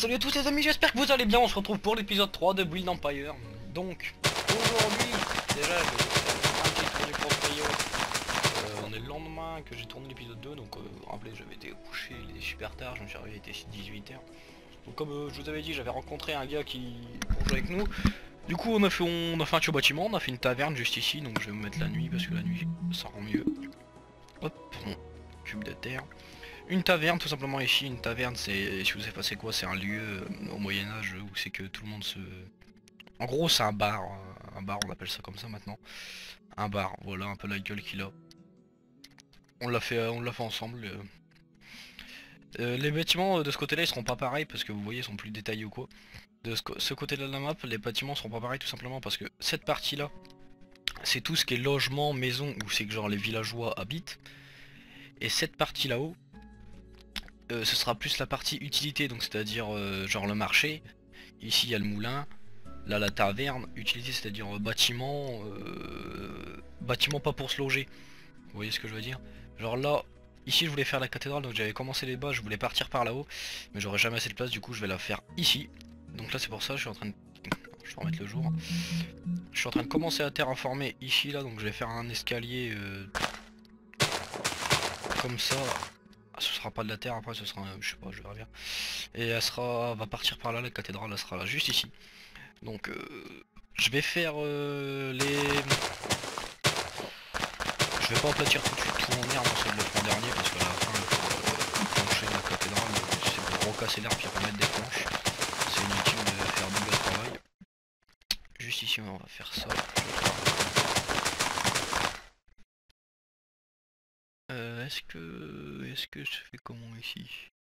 salut à tous les amis, j'espère que vous allez bien, on se retrouve pour l'épisode 3 de Build Empire. Donc, aujourd'hui, déjà je vais faire un petit tour du proprio. On est le lendemain que j'ai tourné l'épisode 2, donc rappelez, j'avais été couché, il était super tard, je me suis réveillé, il était 18 h. Donc comme je vous avais dit, j'avais rencontré un gars qui pour jouer avec nous. Du coup on a fait un petit bâtiment, on a fait une taverne juste ici, donc je vais me mettre la nuit parce que la nuit ça rend mieux. Hop, mon cube de terre. Une taverne tout simplement ici, une taverne c'est, si vous savez pas c'est quoi, c'est un lieu au Moyen-Âge où c'est que tout le monde se... En gros c'est un bar on appelle ça comme ça maintenant. Un bar, voilà un peu la gueule qu'il a. On l'a fait ensemble. Les bâtiments de ce côté là ils seront pas pareils parce que vous voyez ils sont plus détaillés ou quoi. De ce côté là de la map les bâtiments seront pas pareils tout simplement parce que cette partie là c'est tout ce qui est logement, maison où c'est que genre les villageois habitent. Et cette partie là-haut ce sera plus la partie utilité, donc c'est-à-dire genre le marché. Ici il y a le moulin, là la taverne, utilité c'est-à-dire bâtiment pas pour se loger. Vous voyez ce que je veux dire? Genre là, ici je voulais faire la cathédrale, donc j'avais commencé les bas, je voulais partir par là-haut, mais j'aurais jamais assez de place, du coup je vais la faire ici. Donc là c'est pour ça, je suis en train de... Je vais remettre le jour. Je suis en train de commencer à terraformer ici là, donc je vais faire un escalier comme ça. Ah, ce sera pas de la terre, après ce sera, je sais pas, je verrai bien. Et va partir par là, la cathédrale elle sera là, juste ici. Donc je vais faire je vais pas aplatir tout de suite tout en herbe, on le fera en dernier parce qu'à la fin le plancher de la cathédrale c'est pour recasser l'herbe puis remettre des planches. C'est inutile de faire du gars de travail. Juste ici on va faire ça. Est-ce que je fais comment ici?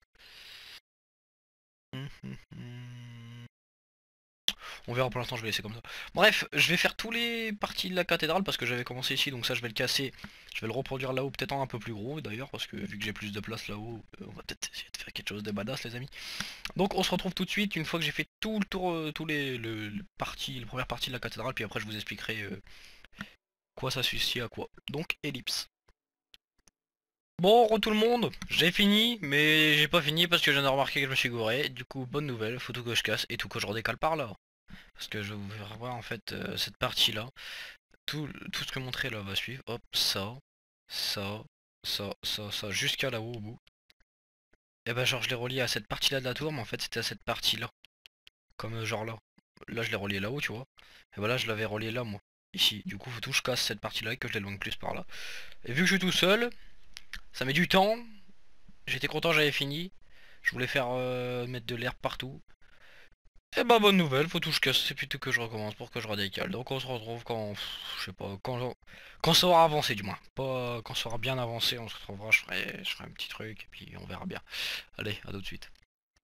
On verra, pour l'instant je vais laisser comme ça. Bref, je vais faire tous les parties de la cathédrale parce que j'avais commencé ici, donc ça je vais le casser. Je vais le reproduire là-haut, peut-être en un peu plus gros d'ailleurs, parce que vu que j'ai plus de place là-haut, on va peut-être essayer de faire quelque chose de badass les amis. Donc on se retrouve tout de suite une fois que j'ai fait tout le tour, tous les premières parties de la cathédrale, puis après je vous expliquerai quoi ça suffit à quoi. Donc ellipse. Bon, tout le monde, j'ai fini, mais j'ai pas fini parce que je viens de remarquer que je me suis gouré. Du coup, bonne nouvelle, faut tout que je casse et tout que je redécale par là. Parce que je vais vous faire voir en fait cette partie là. Tout ce que montrer là va suivre. Hop, ça, ça, jusqu'à là-haut au bout. Et ben genre je l'ai relié à cette partie là de la tour, mais en fait c'était à cette partie là. Comme genre là. Là je l'ai relié là-haut, tu vois. Et voilà, je l'avais relié là moi. Ici. Du coup faut tout que je casse cette partie là et que je l'éloigne plus par là. Et vu que je suis tout seul, ça met du temps. J'étais content, j'avais fini. Je voulais faire mettre de l'herbe partout. Et bah bonne nouvelle, faut tout que je casse, c'est plutôt que je recommence pour que je redécale. Donc on se retrouve quand, je sais pas, quand ça aura avancé du moins. Pas quand ça aura bien avancé, on se retrouvera, je ferai un petit truc et puis on verra bien. Allez, à tout de suite.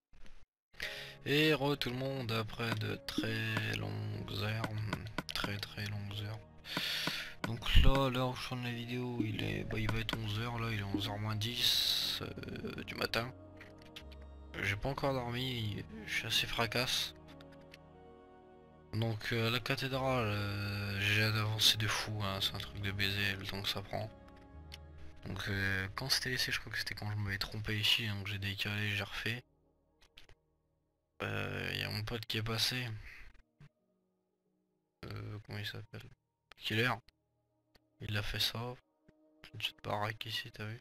Et tout le monde après de très longues heures, très longues heures. Donc là, l'heure où je tourne la vidéo, il va être 11 h là, il est 11 h moins 10 du matin. J'ai pas encore dormi, je suis assez fracasse. Donc la cathédrale, j'ai avancé de fou, hein, c'est un truc de baiser le temps que ça prend. Donc quand c'était laissé, je crois que c'était quand je m'avais trompé ici, donc j'ai décalé, j'ai refait. Il y a mon pote qui est passé. Comment il s'appelle? Killer. Il a fait ça. Une petite baraque ici, t'as vu?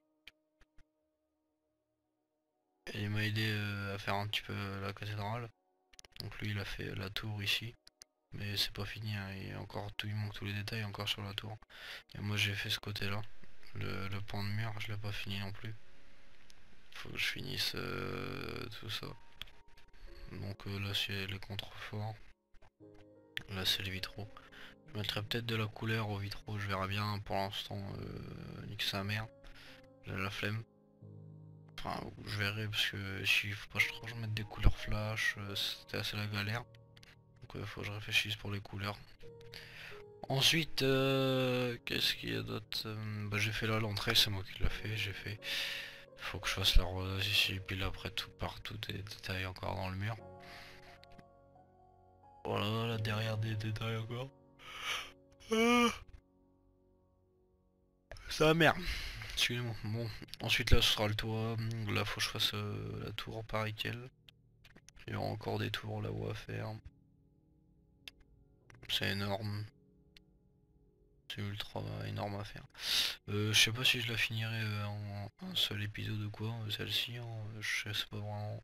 Et il m'a aidé à faire un petit peu la cathédrale. Donc lui il a fait la tour ici. Mais c'est pas fini, hein, il manque tous les détails encore sur la tour. Et moi j'ai fait ce côté là. Le pan de mur, je l'ai pas fini non plus. Faut que je finisse tout ça. Donc là c'est les contreforts. Là c'est les vitraux. Je mettrai peut-être de la couleur aux vitraux, je verrai bien pour l'instant. Nique sa mère. J'ai la flemme. Enfin je verrai parce que si faut pas que je mette des couleurs flash, c'était assez la galère. Donc faut que je réfléchisse pour les couleurs. Ensuite, qu'est-ce qu'il y a d'autre? Bah, j'ai fait là l'entrée, c'est moi qui l'a fait, j'ai fait. Faut que je fasse la rose ici, puis là après tout partout des détails encore dans le mur. Voilà, là derrière des détails encore. Ça merde. Excusez-moi. Bon, ensuite là ce sera le toit. Là faut que je fasse la tour pareil qu'elle. Il y aura encore des tours là-haut à faire. C'est énorme. C'est ultra énorme à faire. Je sais pas si je la finirai en un seul épisode ou quoi, celle-ci, hein, je sais pas vraiment.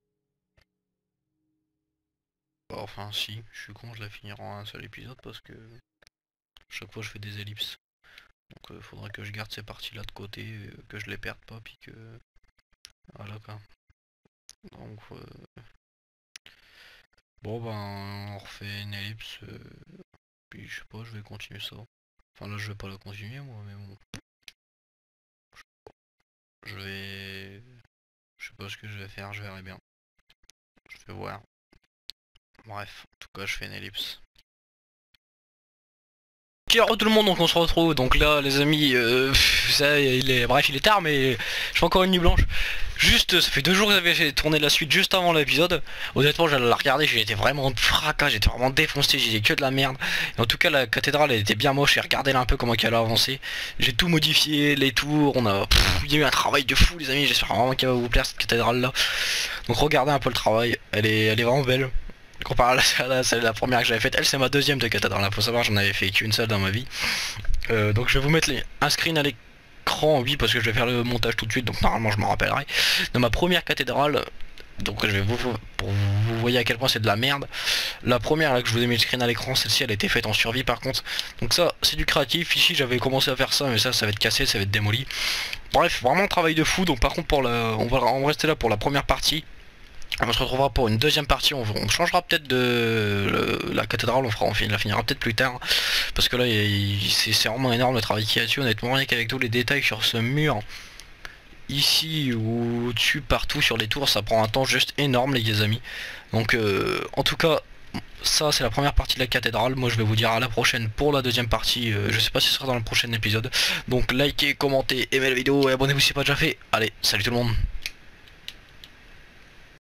Bah, enfin si, je suis con, je la finirai en un seul épisode parce que chaque fois je fais des ellipses. Donc faudrait que je garde ces parties là de côté, que je les perde pas, puis que... Voilà quoi. Donc bon ben on refait une ellipse, puis je sais pas, je vais continuer ça. Enfin là je vais pas la continuer moi, mais bon. Je vais... Je sais pas ce que je vais faire, je verrai bien. Je vais voir. Bref, en tout cas je fais une ellipse. Ok, alors tout le monde, donc on se retrouve, donc là les amis, ça, bref il est tard mais je fais encore une nuit blanche. Juste, ça fait 2 jours que j'avais tourné la suite juste avant l'épisode. Honnêtement j'allais la regarder, j'étais vraiment fracas, j'étais vraiment défoncé, j'ai dit que de la merde. Et en tout cas la cathédrale elle était bien moche, j'ai regardé là un peu comment elle a avancé. J'ai tout modifié, les tours, il y a eu un travail de fou les amis, j'espère vraiment qu'elle va vous plaire cette cathédrale là. Donc regardez un peu le travail, elle est vraiment belle. Comparé à la première que j'avais faite, elle c'est ma deuxième de cathédrale, faut savoir j'en avais fait qu'une seule dans ma vie. Donc je vais vous mettre un screen à l'écran, oui parce que je vais faire le montage tout de suite, donc normalement je m'en rappellerai. De ma première cathédrale, donc je vais pour vous voyez à quel point c'est de la merde. La première là que je vous ai mis le screen à l'écran, celle-ci elle a été faite en survie par contre. Donc ça c'est du créatif, ici j'avais commencé à faire ça mais ça va être cassé, ça va être démoli. Bref, vraiment travail de fou, donc par contre pour on va rester là pour la première partie. On se retrouvera pour une deuxième partie, on changera peut-être de la cathédrale, on la finira peut-être plus tard. Parce que là c'est vraiment énorme le travail qu'il y a dessus, honnêtement rien qu'avec tous les détails sur ce mur. Ici ou au-dessus, partout sur les tours, ça prend un temps juste énorme les amis. Donc en tout cas, ça c'est la première partie de la cathédrale. Moi je vais vous dire à la prochaine pour la deuxième partie, je sais pas si ce sera dans le prochain épisode. Donc likez, commentez, aimez la vidéo et abonnez-vous si c'est pas déjà fait. Allez, salut tout le monde.